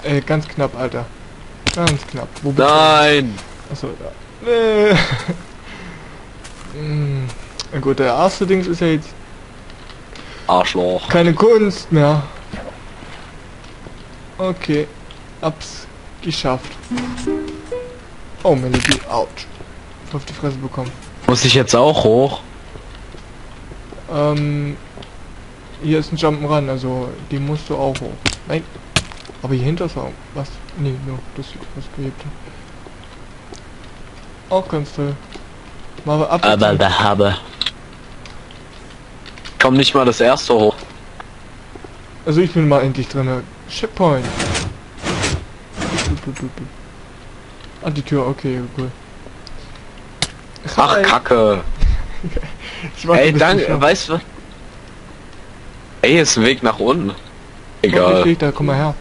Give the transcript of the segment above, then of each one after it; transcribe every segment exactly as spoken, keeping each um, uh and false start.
Ey, ganz knapp, Alter. Ganz knapp. Wo bist Nein! du? Achso, da. Nee. hm. Na gut, der erste Dings ist ja jetzt Arschloch. keine Kunst mehr. Okay. Hab's geschafft. Oh, Melodie. Autsch. Auf die Fresse bekommen. Muss ich jetzt auch hoch? Ähm. Hier ist ein Jump'n'Run, also die musst du auch hoch. Nein. Aber hier hinter ist auch was. Nee, nur das sieht was gehebt. Auch ganz toll. Mal ab. Aber da habe. Komm nicht mal das erste hoch. Also ich bin mal endlich drin. Checkpoint. Ah, die Tür, okay, cool. Ach, Kacke. Ich weiß, Ey, danke, weißt du? Ey, ist ein Weg nach unten. Egal. Weg, da, komm mal her.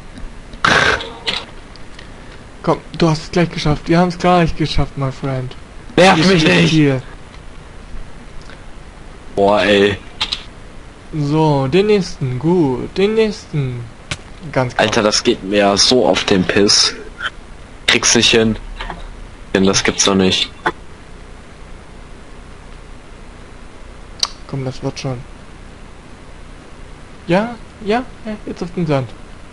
Komm, du hast es gleich geschafft. Wir haben es gleich geschafft, my friend. Nerv mich nicht. Hier. Boah, ey. So, den nächsten, gut, den nächsten. Ganz klar. Alter, das geht mir so auf den Piss. Krieg's nicht hin. Denn das gibt's doch nicht. Komm, das wird schon. Ja, ja, ja, jetzt auf den Sand.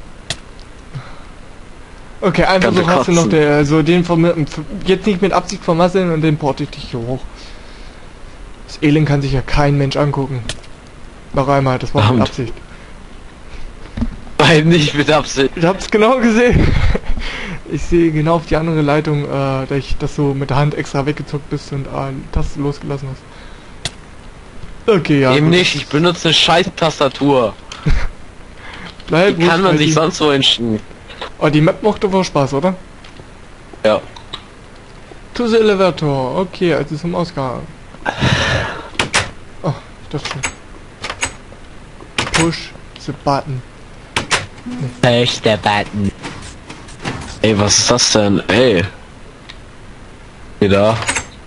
Okay, einfach so hast du noch der, so den vom, jetzt nicht mit Absicht vermasseln und den porte ich dich hier hoch. Das Elend kann sich ja kein Mensch angucken. Noch einmal, das war mit Absicht. Nein, nicht mit Absicht. Ich hab's genau gesehen. Ich sehe genau auf die andere Leitung, äh, dass ich das so mit der Hand extra weggezuckt bist und äh, Taste losgelassen hast. Okay, ja. Eben nicht, ich benutze eine scheiß Tastatur. Bleib Wie kann man sich die... sonst so entscheiden? Oh, die Map macht aber Spaß, oder? Ja. To the elevator. Okay, also zum Ausgang. Oh, das schon. Push the button. Nee. Push the button. Ey, was ist das denn? Ey. Wieder.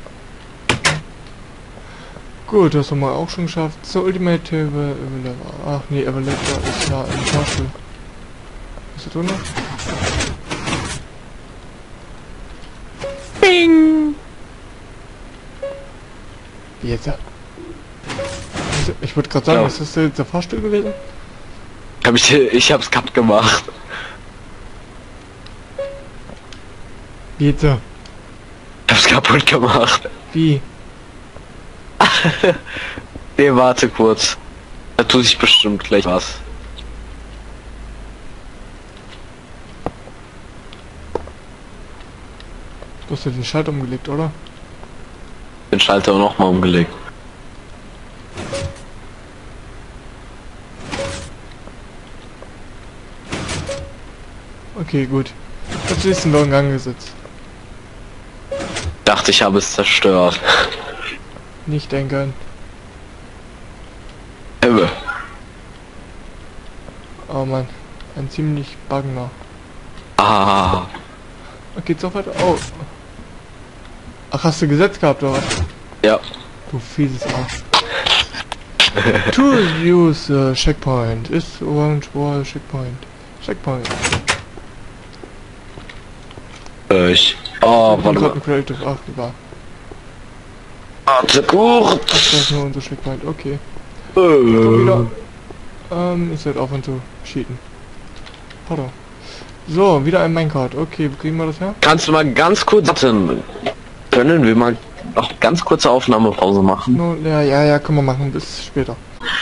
Gut, das haben wir auch schon geschafft. So, Ultimate Elevator. Ach nee, Elevator ist ja im Fahrstuhl. Ist das noch? Bing! Wie jetzt? Ich würde gerade sagen, ja. Was ist jetzt der Fahrstuhl gewesen? Hab ich, ich hab's kaputt gemacht. Wie jetzt? Ich hab's kaputt gemacht. Wie? Nee, warte kurz. Da tut sich bestimmt gleich was. Du hast ja den Schalter umgelegt, oder? Den Schalter noch mal umgelegt. Okay, gut. Jetzt ist ein in Gang gesetzt. Dachte, ich habe es zerstört. Nicht denken. Ebbe. Oh Mann, ein ziemlich bugner. Ah. Okay, so weiter. Oh. Ach, hast du Gesetz gehabt, oder was? Ja. Du fieses Arsch. To use uh, checkpoint. Ist orange wall checkpoint. Checkpoint. Ich. Oh, warte mal. Creative. Ach, egal. Warte kurz. Das ist nur unser Checkpoint. Okay. Äh. Wieder. Ähm, ich werde aufhören zu cheaten. Pardon. So, wieder ein Minecart. Okay, wo kriegen wir das her? Kannst du mal ganz kurz warten? Können wir mal noch ganz kurze Aufnahmepause machen? No, ja, ja, ja, können wir machen. Bis später.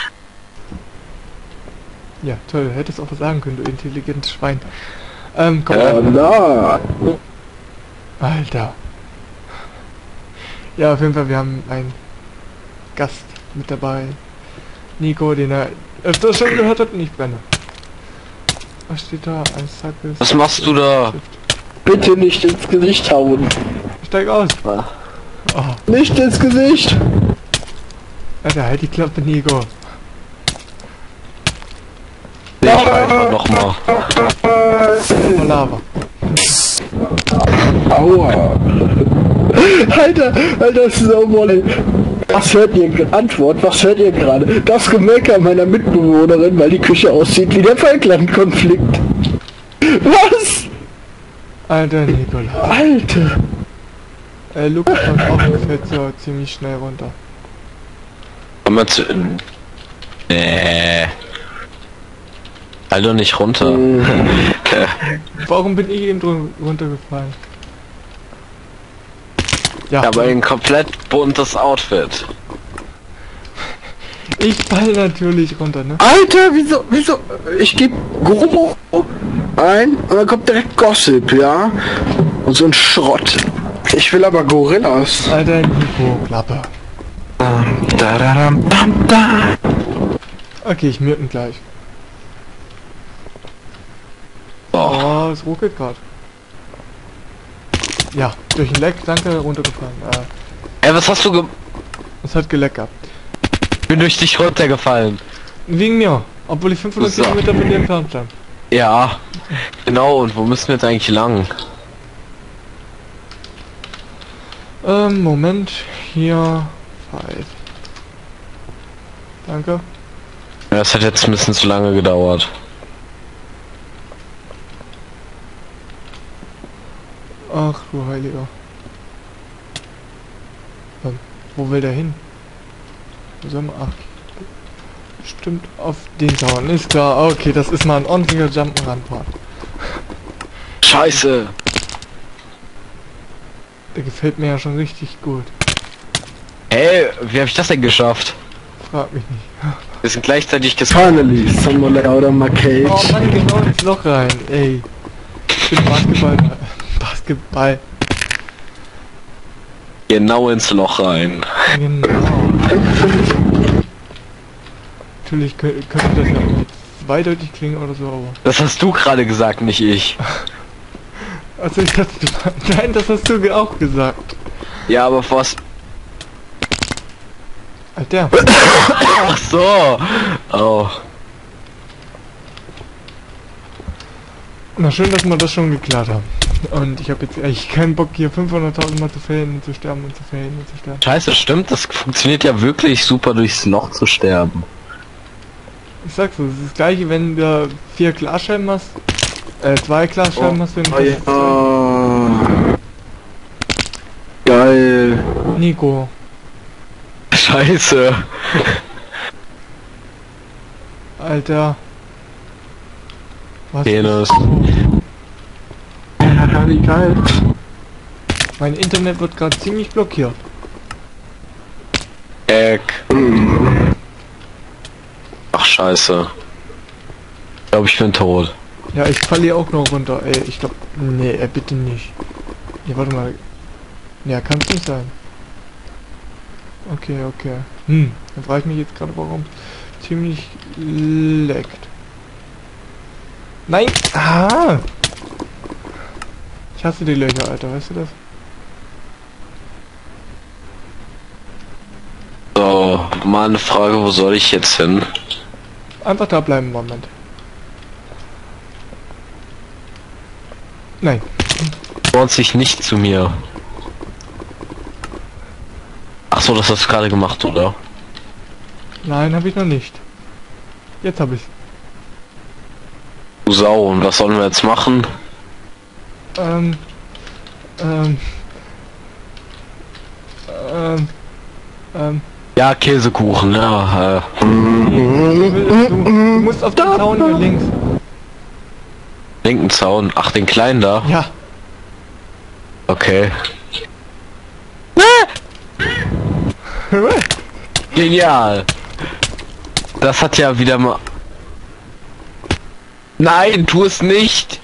Ja, toll. Hättest auch was sagen können, du intelligentes Schwein. Ähm, komm ähm, da. Alter. Ja, auf jeden Fall, wir haben einen Gast mit dabei. Nico, den er öfter schon gehört hat und ich brenne. Was steht da? Ein Sack ist... Was machst du da? Bitte nicht ins Gesicht hauen. Steig aus. Oh. Nicht ins Gesicht. Alter, halt die Klappe, Nico. Nee, ich einfach nochmal. Lava. Aua. Alter, Alter, das ist auch mal... Was hört ihr? Antwort, was hört ihr gerade? Das Gemecker meiner Mitbewohnerin, weil die Küche aussieht wie der Falkland-Konflikt. Was? Alter Nikola. Alter. Äh, Lukas kommt auch fällt so ziemlich schnell runter. Komm mal zu... Nee. Fall doch nicht runter. Warum bin ich eben drun- runtergefallen? Ja, Aber ein komplett buntes Outfit. ich fall natürlich runter, ne? Alter, wieso, wieso? Ich gebe Goro ein und dann kommt direkt Gossip, ja? Und so ein Schrott. Ich will aber Gorillas. Alter Nico, Klappe. Da, da, da, da, da. Okay, ich muten gleich. Oh. Oh, es ruckelt gerade. Ja, durch ein Leck, danke, runtergefallen. Äh, Ey, was hast du ge... es hat geleckt gehabt. Bin durch dich runtergefallen. Wegen mir, obwohl ich fünfhundert So. Kilometer von dir entfernt stand. Ja, genau. Und wo müssen wir jetzt eigentlich lang? Ähm, Moment, hier, five. Danke. Ja, das hat jetzt ein bisschen zu lange gedauert. Ach du Heiliger. Ähm, wo will der hin? Wo soll man? Ach, stimmt, auf den Zaun, ist klar. Okay, das ist mal ein ordentlicher Jump'n'Run-Part. Scheiße. Der gefällt mir ja schon richtig gut. Hey, wie habe ich das denn geschafft? Frag mich nicht. Wir sind gleichzeitig gespawnt. Finally, someone out of my cage. Oh Mann, genau ins Loch rein, ey. Ich bin Basketball. Basketball. Genau ins Loch rein. Genau. Natürlich könnte das ja irgendwie zweideutig klingen oder so, aber... Das hast du gerade gesagt, nicht ich. Also ich dachte... Nein, das hast du auch gesagt. Ja, aber was... Alter. Ach so. Oh. Na schön, dass wir das schon geklärt haben. Und ich habe jetzt eigentlich keinen Bock hier fünfhunderttausend Mal zu fällen und zu sterben und zu fällen und zu sterben. Scheiße, stimmt. Das funktioniert ja wirklich super, durchs Loch zu sterben. Ich sag's so, es ist das gleiche, wenn du vier Glasscheiben hast. Äh, zwei Glasscheiben Oh, hast, wenn du... oh, ja. Geil. Nico. Scheiße. Alter. Was? Penis. Ja, wie geil. Mein Internet wird gerade ziemlich blockiert. Eck. Ach, scheiße. Ich glaube, ich bin tot. Ja, ich falle hier auch noch runter. Ey, ich glaube... Nee, äh, bitte nicht. Nee, warte mal. Ja, kann's nicht sein. Okay, okay. Hm, dann frage ich mich jetzt gerade, warum ziemlich leckt. Nein! Ah! Ich hasse die Löcher, Alter, weißt du das? So, mal eine Frage, wo soll ich jetzt hin? Einfach da bleiben, Moment. Nein. Lohnt sich nicht zu mir. Ach so, das hast du gerade gemacht, oder? Nein, habe ich noch nicht. Jetzt habe ich. Du Sau, und was sollen wir jetzt machen? Ähm. Ähm. Ähm. Ähm. Ja, Käsekuchen, ja. Äh. Du, du musst auf den Zaun hier links. Linken Zaun. Ach, den kleinen da? Ja. Okay. Genial. Das hat ja wieder mal... Nein, tu es nicht.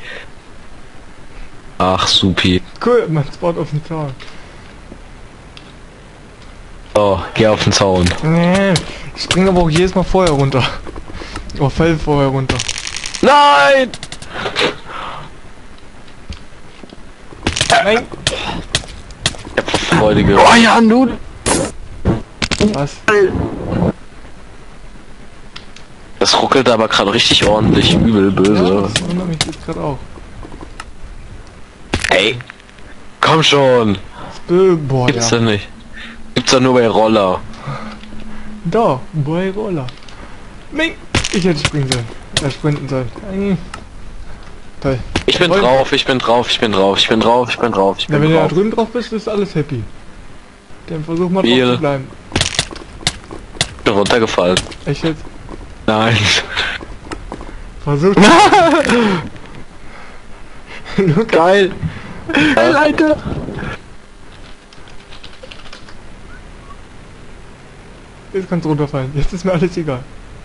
Ach, supi. Cool, man spawnt auf den Zaun. So, geh auf den Zaun. Nee, ich springe aber auch jedes Mal vorher runter. Oh, fall vorher runter. Nein! Nein! Ich hab vor Freude ge- Oh ja, nun. Was? Das ruckelt aber gerade richtig ordentlich übel Ja, böse. das wundert mich jetzt gerade auch. Ey, komm schon. Das Bö Boah, Gibt's ja. doch nicht. Gibt's doch nur bei Roller. Da, bei Roller. Nein! Ich hätte springen sollen. Äh, sprinten sollen. Nein. Fall. Ich bin Jawohl. drauf, ich bin drauf, ich bin drauf, ich bin drauf, ich bin drauf, ich Na, bin wenn du da drauf. drüben drauf bist, ist alles happy. Dann versuch mal drauf Viel. zu bleiben. Ich bin runtergefallen. Echt jetzt? Nein. Versuch. Lukas, Geil. Geil, Alter. jetzt kannst du runterfallen. Jetzt ist mir alles egal.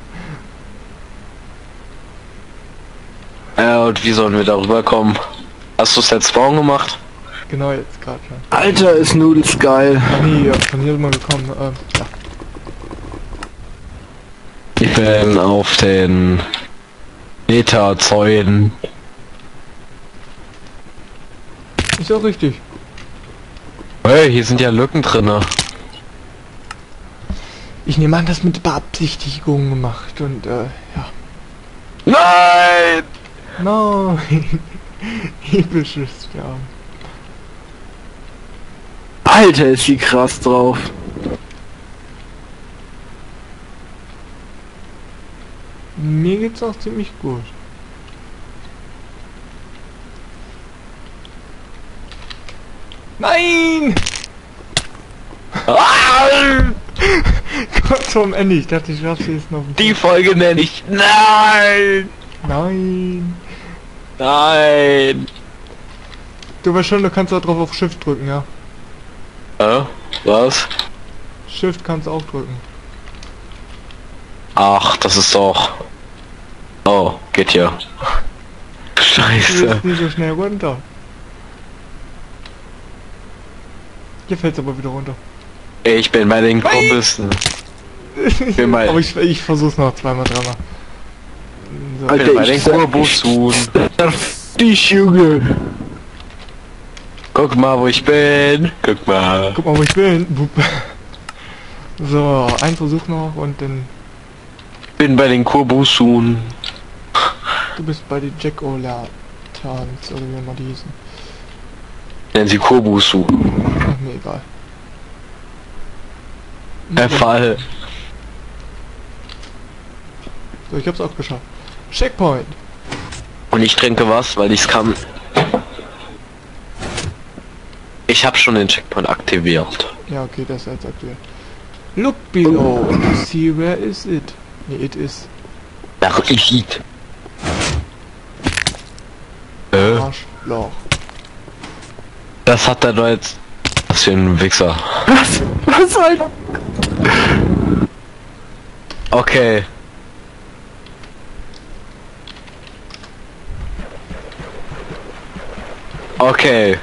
Ja, und wie sollen wir da rüberkommen? Hast du Set Spawn gemacht? Genau jetzt gerade schon. Alter, ist Noodles geil. Ach nee, ja, von hier sind wir gekommen. Ähm, ja. Ich bin auf den Meterzäunen. Ist auch richtig. Hey, hier sind ja Lücken drinne. Ich nehme an, das mit Beabsichtigung gemacht und äh, ja. Nein! Nein! Episches Sterben. Alter, ist sie krass drauf. Mir geht's auch ziemlich gut. Nein! Ah, Gott zum Ende, ich dachte, ich schaff's jetzt noch. die Folge nenne ich. Nein! Nein! Nein! Du weißt schon, du kannst da drauf auf Shift drücken, ja? Äh, was? Shift kannst du auch drücken. Ach, das ist doch... Oh, geht ja. Du Scheiße. willst nicht so schnell runter. Hier fällt's aber wieder runter. Ich bin bei den Kumpelsten. Ich bin bei, Aber ich, ich versuch's noch zweimal, dreimal. So. ich bin Alter, bei den ich sag- Kurbussun. Die Junge. Guck mal, wo ich bin. Guck mal. Guck mal, wo ich bin. Wupp. So, ein Versuch noch und dann... Bin bei den Kurbussun. Du bist bei den Jack-O-Lanterns, oder wie immer die hießen. Nennen sie Kurbusu. Ach, mir egal. Der Fall. So, ich hab's auch geschafft. Checkpoint. Und ich trinke was, weil ich's kann. Ich habe schon den Checkpoint aktiviert. Ja, okay, das ist jetzt aktuell. Look below to see where is it. Nee, it is. Ach, ich sieht. Äh, Arschloch. das hat er doch jetzt. Was für ein Wichser. Was? Was, Alter? Okay. Okay.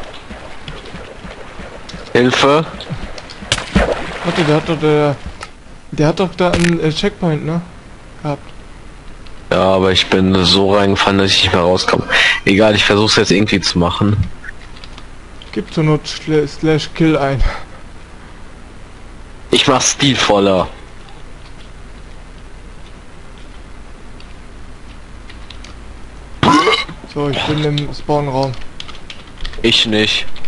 Hilfe. Warte, der hat doch der... Der hat doch da einen äh, Checkpoint, ne? Gehabt. Ja, aber ich bin so reingefallen, dass ich nicht mehr rauskomme. Egal, ich versuche es jetzt irgendwie zu machen. Gib zur Not schl- slash kill ein. Ich mach stilvoller. So, ich bin im Spawnraum. Ich nicht.